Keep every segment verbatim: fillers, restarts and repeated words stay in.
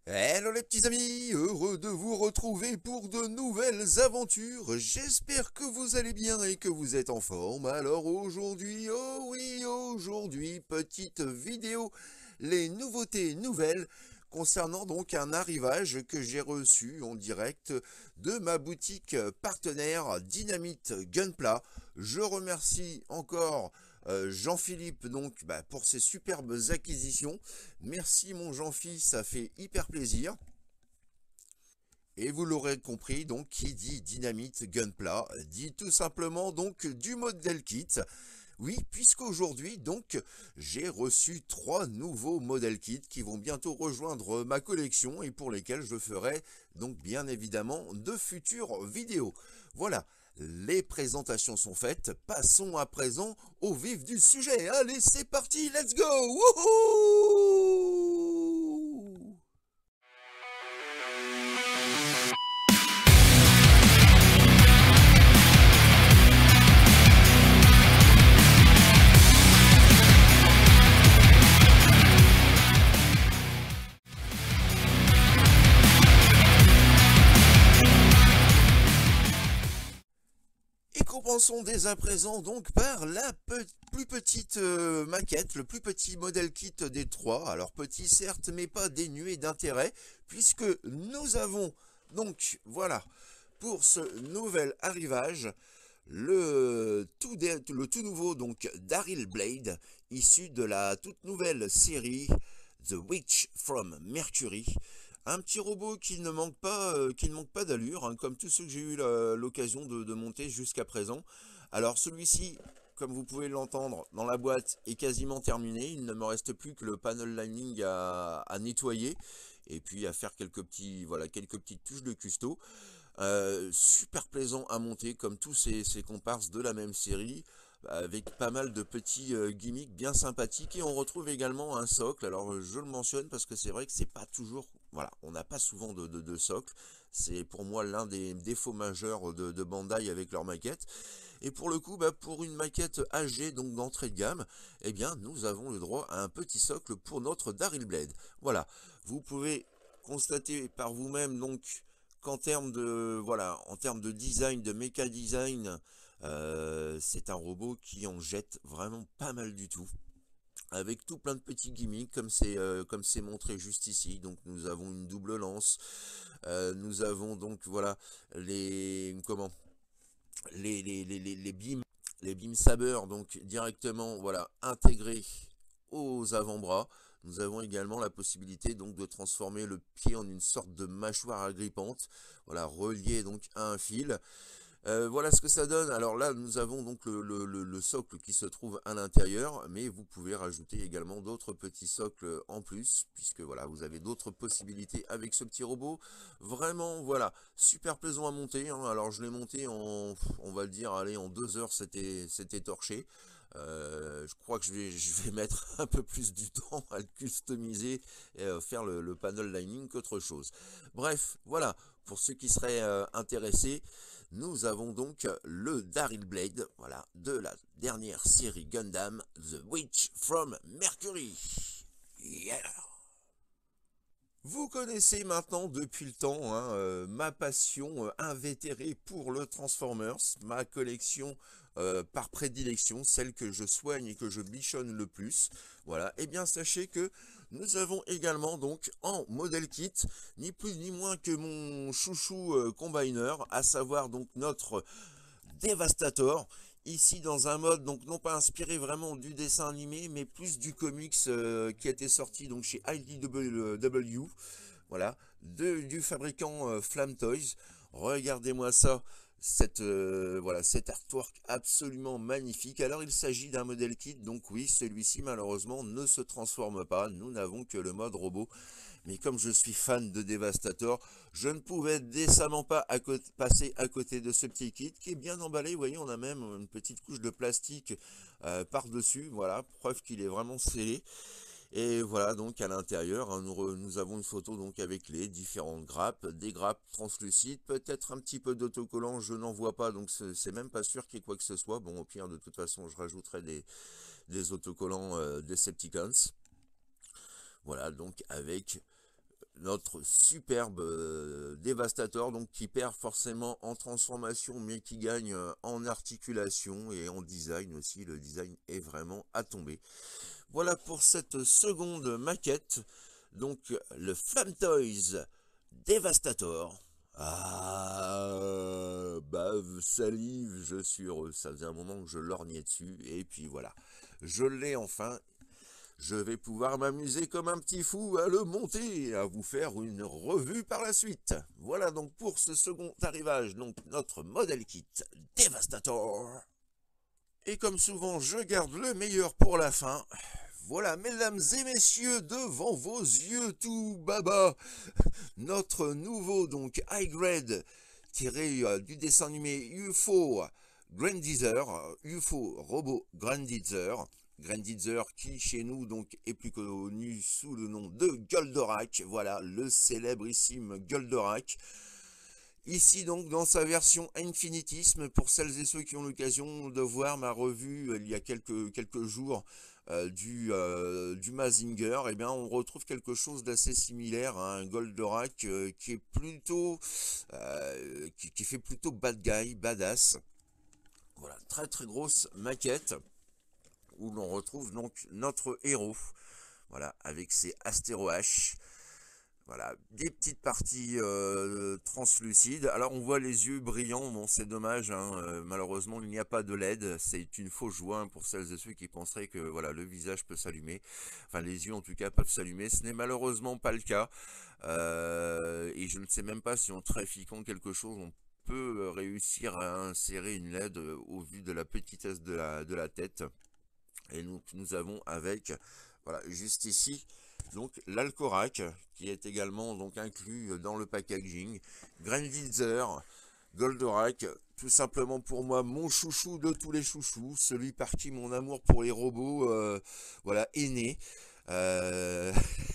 Hello les petits amis, heureux de vous retrouver pour de nouvelles aventures. J'espère que vous allez bien et que vous êtes en forme. Alors aujourd'hui, oh oui, aujourd'hui, petite vidéo, les nouveautés nouvelles concernant donc un arrivage que j'ai reçu en direct de ma boutique partenaire Dynamite Gunpla. Je remercie encore euh, Jean-Philippe donc bah, pour ses superbes acquisitions. Merci mon Jean-Philippe, ça fait hyper plaisir. Et vous l'aurez compris, donc qui dit Dynamite Gunpla dit tout simplement donc du model kit. Oui, puisqu'aujourd'hui, donc, j'ai reçu trois nouveaux modèles kits qui vont bientôt rejoindre ma collection et pour lesquels je ferai donc bien évidemment de futures vidéos. Voilà, les présentations sont faites. Passons à présent au vif du sujet. Allez, c'est parti, let's go! Wouhou! Et commençons dès à présent donc par la pe plus petite euh, maquette, le plus petit modèle kit des trois. Alors petit certes, mais pas dénué d'intérêt, puisque nous avons donc, voilà, pour ce nouvel arrivage, le tout, le tout nouveau donc Daryl Blade, issu de la toute nouvelle série The Witch from Mercury. Un petit robot qui ne manque pas, euh, qui ne manque pas d'allure, hein, comme tous ceux que j'ai eu l'occasion de, de monter jusqu'à présent. Alors celui-ci, comme vous pouvez l'entendre, dans la boîte est quasiment terminé. Il ne me reste plus que le panel lining à, à nettoyer et puis à faire quelques petits, voilà, quelques petites touches de custo. Euh, super plaisant à monter, comme tous ces, ces comparses de la même série, avec pas mal de petits euh, gimmicks bien sympathiques. Et on retrouve également un socle. Alors je le mentionne parce que c'est vrai que c'est pas toujours, voilà, on n'a pas souvent de, de, de socle. C'est pour moi l'un des défauts majeurs de, de Bandai avec leur maquette. Et pour le coup, bah, pour une maquette H G, donc d'entrée de gamme, eh bien nous avons le droit à un petit socle pour notre Daryl Blade. Voilà, vous pouvez constater par vous-même donc qu'en termes de, voilà, en termes de design, de méca design, euh, c'est un robot qui en jette vraiment pas mal du tout, avec tout plein de petits gimmicks comme c'est euh, comme c'est montré juste ici. Donc nous avons une double lance, euh, nous avons donc voilà les comment les les, les, les, les beams les beam sabers donc directement voilà intégrés aux avant-bras. Nous avons également la possibilité donc de transformer le pied en une sorte de mâchoire agrippante, voilà, relié donc à un fil. Euh, voilà ce que ça donne. Alors là, nous avons donc le, le, le, le socle qui se trouve à l'intérieur, mais vous pouvez rajouter également d'autres petits socles en plus, puisque voilà, vous avez d'autres possibilités avec ce petit robot. Vraiment, voilà, super plaisant à monter, hein. Alors je l'ai monté en, on va le dire, allez, en deux heures, c'était c'était torché. Euh, je crois que je vais, je vais mettre un peu plus du temps à le customiser et euh, faire le, le panel lining qu'autre chose. Bref, voilà, pour ceux qui seraient euh, intéressés, nous avons donc le Daryl Blade, voilà, de la dernière série Gundam, The Witch from Mercury. Yeah. Vous connaissez maintenant depuis le temps hein, euh, ma passion euh, invétérée pour le Transformers, ma collection euh, par prédilection, celle que je soigne et que je bichonne le plus. Voilà, et eh bien sachez que nous avons également donc en modèle kit, ni plus ni moins que mon chouchou euh, combiner, à savoir donc notre Devastator. Ici dans un mode donc non pas inspiré vraiment du dessin animé mais plus du comics euh, qui a été sorti donc chez I D W, voilà, de, du fabricant euh, Flam Toys. Regardez-moi ça, cette, euh, voilà, cet artwork absolument magnifique. Alors il s'agit d'un modèle kit, donc oui, celui-ci malheureusement ne se transforme pas, nous n'avons que le mode robot. Mais comme je suis fan de Devastator, je ne pouvais décemment pas à passer à côté de ce petit kit qui est bien emballé. Vous voyez, on a même une petite couche de plastique euh, par-dessus. Voilà, preuve qu'il est vraiment scellé. Et voilà, donc à l'intérieur, hein, nous, nous avons une photo donc avec les différentes grappes, des grappes translucides, peut-être un petit peu d'autocollant, je n'en vois pas, donc c'est même pas sûr qu'il y ait quoi que ce soit. Bon, au pire, de toute façon, je rajouterai des, des autocollants euh, Decepticons. Voilà, donc avec notre superbe euh, Devastator, donc qui perd forcément en transformation, mais qui gagne euh, en articulation et en design aussi. Le design est vraiment à tomber. Voilà pour cette seconde maquette. Donc le Flam Toys Devastator. Ah, bave, salive, je suis heureux. Ça faisait un moment que je lorgnais dessus. Et puis voilà, je l'ai enfin. Je vais pouvoir m'amuser comme un petit fou à le monter et à vous faire une revue par la suite. Voilà donc pour ce second arrivage, donc notre modèle kit Devastator. Et comme souvent, je garde le meilleur pour la fin. Voilà, mesdames et messieurs, devant vos yeux tout baba, notre nouveau donc high grade tiré euh, du dessin animé U F O Grandizer, U F O Robot Grandizer. Grandizer qui chez nous donc est plus connu sous le nom de Goldorak, voilà le célébrissime Goldorak. Ici donc dans sa version infinitisme, pour celles et ceux qui ont l'occasion de voir ma revue euh, il y a quelques, quelques jours euh, du, euh, du Mazinger, eh bien on retrouve quelque chose d'assez similaire à un Goldorak euh, qui est plutôt euh, qui, qui fait plutôt bad guy, badass. Voilà, très très grosse maquette où l'on retrouve donc notre héros, voilà, avec ses astérohaches. Voilà, des petites parties euh, translucides. Alors on voit les yeux brillants, bon c'est dommage, hein, euh, malheureusement il n'y a pas de L E D, c'est une fausse joie hein, pour celles et ceux qui penseraient que voilà le visage peut s'allumer, enfin les yeux en tout cas peuvent s'allumer, ce n'est malheureusement pas le cas, euh, et je ne sais même pas si en trafiquant quelque chose on peut réussir à insérer une L E D au vu de la petitesse de la, de la tête, et donc nous avons avec, voilà juste ici, donc l'Alcorak qui est également donc inclus dans le packaging, Grandizer, Goldorak, tout simplement pour moi mon chouchou de tous les chouchous, celui par qui mon amour pour les robots euh, voilà est né, euh...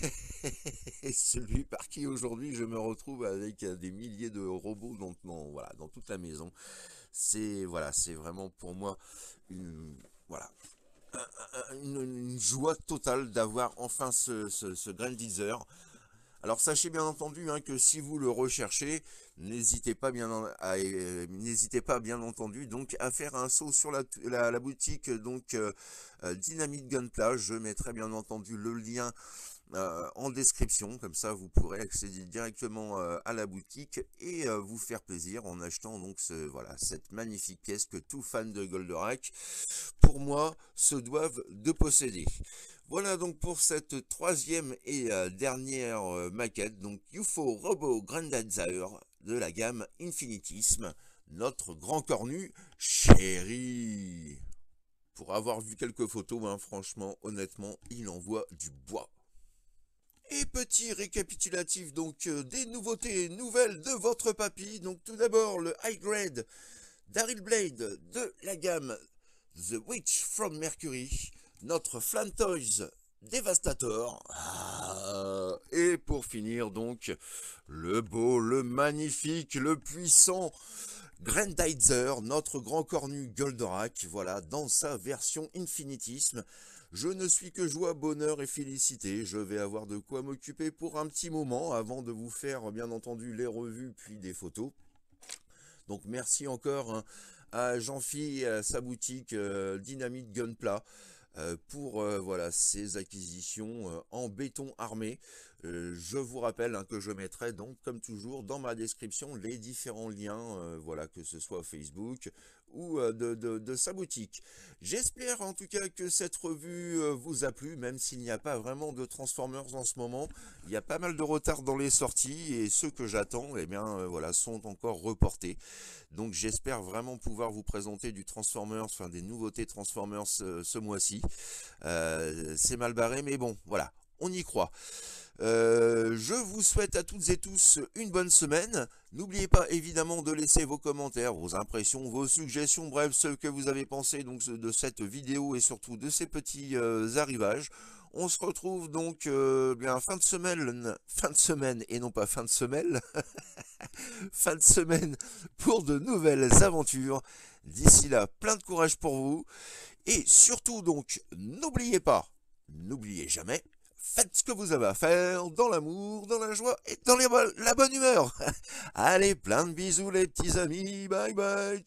et celui par qui aujourd'hui je me retrouve avec des milliers de robots dans, dans, voilà, dans toute la maison. C'est voilà, c'est vraiment pour moi une voilà. Une, une joie totale d'avoir enfin ce, ce, ce Grandizer. Alors sachez bien entendu hein, que si vous le recherchez, n'hésitez pas bien à, euh, n'hésitez pas bien entendu donc à faire un saut sur la, la, la boutique donc euh, Dynamite Gunpla. Je mettrai bien entendu le lien Euh, en description, comme ça vous pourrez accéder directement euh, à la boutique et euh, vous faire plaisir en achetant donc ce, voilà, cette magnifique pièce que tout fan de Goldorak, pour moi, se doivent de posséder. Voilà donc pour cette troisième et euh, dernière euh, maquette, donc U F O Robot Grandizer de la gamme Infinitisme, notre grand cornu chéri. Pour avoir vu quelques photos, hein, franchement, honnêtement, il envoie du bois. Et petit récapitulatif donc euh, des nouveautés nouvelles de votre papy. Donc tout d'abord le high grade Daryl Blade de la gamme The Witch from Mercury, notre Flam Toys Devastator. Ah, et pour finir donc le beau, le magnifique, le puissant Grandizer, notre grand cornu Goldorak, voilà, dans sa version infinitisme. Je ne suis que joie, bonheur et félicité. Je vais avoir de quoi m'occuper pour un petit moment avant de vous faire bien entendu les revues puis des photos. Donc merci encore hein, à Jean-Phi et à sa boutique euh, Dynamite Gunpla euh, pour euh, voilà, ces acquisitions euh, en béton armé. Euh, je vous rappelle hein, que je mettrai donc comme toujours dans ma description les différents liens, euh, voilà, que ce soit Facebook ou euh, de, de, de sa boutique. J'espère en tout cas que cette revue euh, vous a plu, même s'il n'y a pas vraiment de Transformers en ce moment. Il y a pas mal de retard dans les sorties et ceux que j'attends eh bien, euh, voilà, sont encore reportés. Donc j'espère vraiment pouvoir vous présenter du Transformers, enfin des nouveautés Transformers euh, ce mois-ci. Euh, c'est mal barré, mais bon, voilà, on y croit. Euh, je vous souhaite à toutes et tous une bonne semaine. N'oubliez pas évidemment de laisser vos commentaires, vos impressions, vos suggestions, bref, ce que vous avez pensé donc de cette vidéo et surtout de ces petits euh, arrivages. On se retrouve donc euh, bien fin de semaine, fin de semaine et non pas fin de semaine, fin de semaine pour de nouvelles aventures. D'ici là, plein de courage pour vous et surtout donc n'oubliez pas, n'oubliez jamais. Faites ce que vous avez à faire, dans l'amour, dans la joie et dans les bo- la bonne humeur. Allez, plein de bisous les petits amis, bye bye,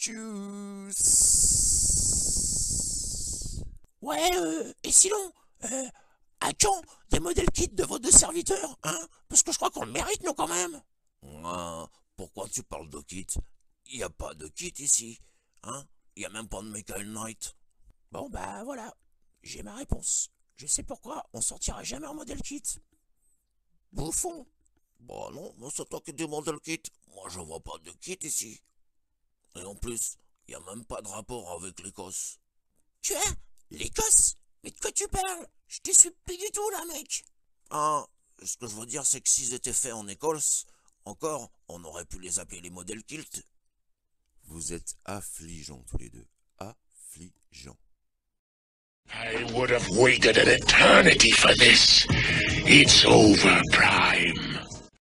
tchuss. Ouais, euh, et sinon, euh, à quand des modèles kits de vos deux serviteurs, hein? Parce que je crois qu'on le mérite, nous, quand même. Ah, pourquoi tu parles de kit? Il n'y a pas de kit ici, hein? Il n'y a même pas de Michael Knight. Bon, bah voilà, j'ai ma réponse. Je sais pourquoi on sortira jamais en modèle kit. Bouffon. Bah non, moi c'est toi qui demande le kit. Moi je vois pas de kit ici. Et en plus, il n'y a même pas de rapport avec l'Écosse. Tu es l'Écosse? Mais de quoi tu parles? Je te suis plus du tout, là, mec. Ah, ce que je veux dire c'est que s'ils étaient faits en Écosse, encore, on aurait pu les appeler les modèles kilt. Vous êtes affligeants tous les deux. Affligeants. I would have waited an eternity for this. It's over, Prime.